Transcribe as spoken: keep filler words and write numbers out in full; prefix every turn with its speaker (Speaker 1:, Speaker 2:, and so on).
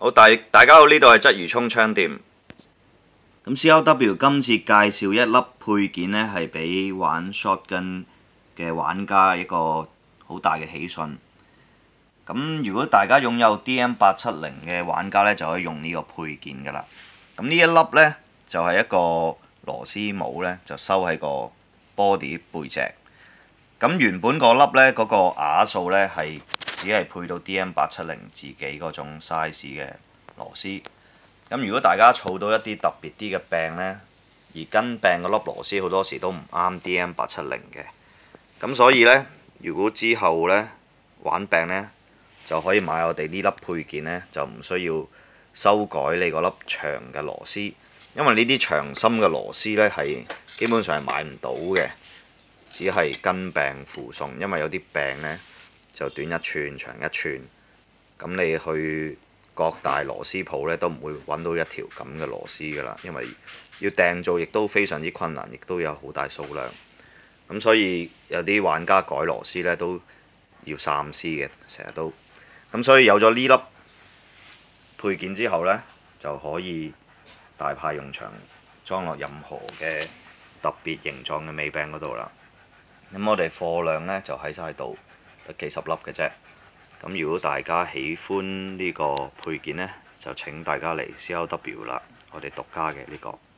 Speaker 1: 好，大大家好，呢度係鰂魚涌槍店。
Speaker 2: 咁 C L W 今次介紹一粒配件呢，係俾玩 shotgun 嘅玩家一個好大嘅喜訊。咁如果大家擁有 D M 八七零嘅玩家呢，就可以用呢個配件㗎啦。咁呢一粒呢，就係、是、一個螺絲帽呢，就收喺個 body 背脊。咁原本嗰粒呢，嗰、那個瓦數呢，係只係配到 D M 八七零自己嗰種 size 嘅螺絲。咁如果大家儲到一啲特別啲嘅柄呢，而跟柄嗰粒螺絲好多時都唔啱 D M 八七零嘅。咁所以呢，如果之後呢玩柄呢，就可以買我哋呢粒配件呢，就唔需要修改你嗰粒長嘅螺絲，因為呢啲長深嘅螺絲呢，係基本上係買唔到嘅。只係跟柄附送，因為有啲柄呢就短一寸長一寸，咁你去各大螺絲鋪呢都唔會揾到一條咁嘅螺絲㗎啦，因為要訂做亦都非常之困難，亦都有好大數量。咁所以有啲玩家改螺絲呢都要三思嘅，成日都。咁所以有咗呢粒配件之後呢，就可以大派用場，裝落任何嘅特別形狀嘅尾柄嗰度啦。咁我哋貨量呢就喺晒度，得幾十粒嘅啫。咁如果大家喜歡呢個配件呢，就請大家嚟 C L W 啦，我哋獨家嘅呢個。